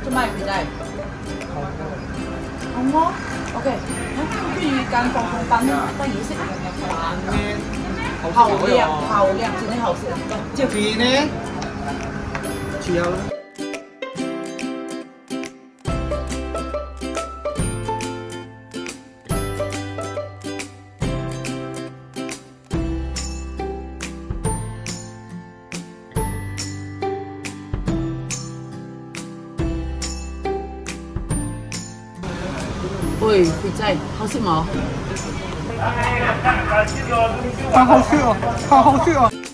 做咩肥仔？好麼？OK，中意間放空品乜嘢色？後亮，整啲後色啊！ 這邊呢？主要。 喂，肥仔，好食冇？ 好好吃哦，好好吃哦。